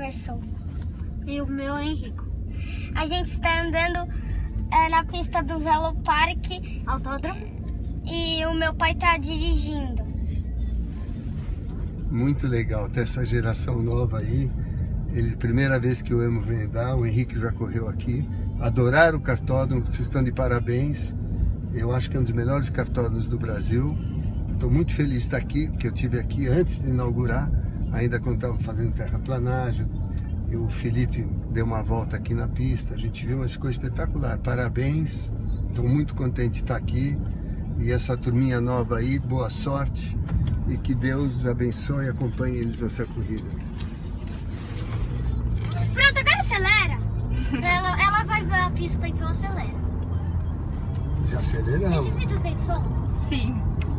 Emerson. E o meu Henrico. A gente está andando na pista do Velo Parque Autódromo. E o meu pai está dirigindo. Muito legal ter essa geração nova aí. Primeira vez que o Emo vem andar, o Henrique já correu aqui. Adoraram o kartódromo, vocês estão de parabéns. Eu acho que é um dos melhores kartódromos do Brasil. Estou muito feliz de estar aqui, porque eu estive aqui antes de inaugurar, ainda quando estava fazendo terraplanagem. E o Felipe deu uma volta aqui na pista, a gente viu, mas ficou espetacular. Parabéns, estou muito contente de estar aqui. E essa turminha nova aí, boa sorte. E que Deus abençoe e acompanhe eles nessa corrida. Pronto, agora acelera. Ela vai ver a pista, então acelera. Já aceleramos. Esse vídeo tem som? Sim.